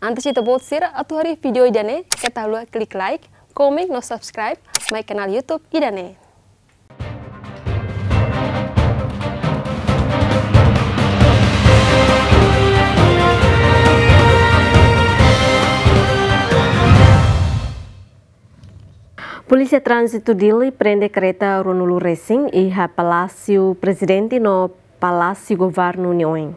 Antes de vote sira atu hari video idane, kita lu klik like, comment, no subscribe, my kanal YouTube idane. Polícia Trânsito Dili prende kereta Ronulu Racing e a Palácio Presidente no Palácio Governo União.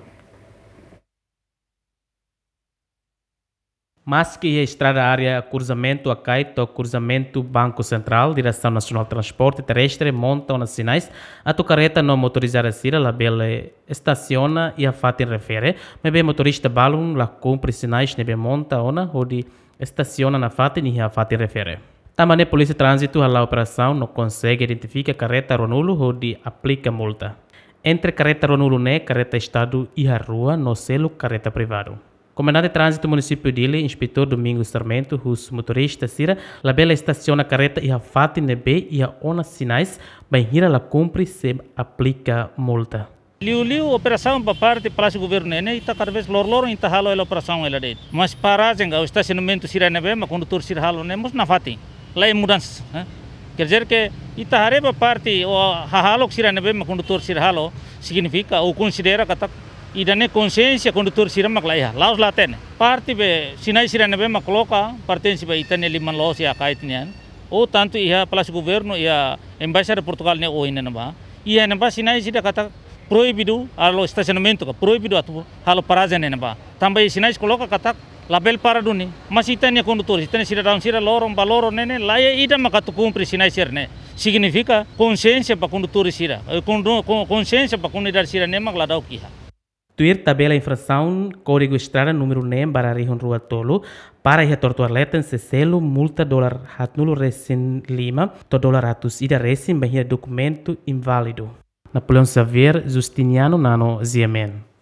Mas que a estrada área cruzamento a Caito, cruzamento Banco Central, Direção Nacional de Transporte Terrestre, montam nas sinais, a carreta não motorizada Sira, la bela estaciona e a fatin refere, mas bem motorista balum, la cumpre sinais, nebe monta ona, onde estaciona na fatin e a fatin refere. Também a Polícia Trânsito, a operação, não consegue identificar a carreta Ronulo, onde aplica multa. Entre carreta Ronulo, carreta Estado e a rua, no selo carreta privado. Comandante de Trânsito Município Dili, Inspetor Domingos Sarmento, os motoristas Sira, la bela estaciona a carreta e a fati nebe e a ona sinais, bem hira la cumpre se aplica multa. Liu operação para parte do Palácio Governo e está cada vez lor então halo a operação ela dele. Mas paragem o estacionamento Sira nebe, mas condutor Sira halo nemos na fati. Lá é mudança. Quer dizer que Itahareba parte o halo Sira nebe, mas condutor Sira halo significa ou considera que idane consciência condutor Sira maklaiha. Laos lá tem. Parte be sinai Sira nebe mas coloca pertence be itane liman laos ya kaitnian. Ou tanto ia Palácio Governo ia embaixada de Portugal ne o ina ba. Ia neba sinai Sira kata proibido alo estacionamento proibido atu halo paragem ne ba. Também sinai coloca kata label para duni, mas itane condutor, itane cidadão Sira lorom baloro nene, lá é ida makatu cumpre sinai Sira ne. Significa consciência para condutor Sira, consciência para comunidade Sira ne magladau kiha. Tuir tabela infração, código estrada número nem bararihon rua tolo, para ia tortuarletan se selo multa dolar hat nulo resin lima, to dolar atus ida resin bahia documento inválido. Napoleão Xavier, Justiniano Nano Ziemen.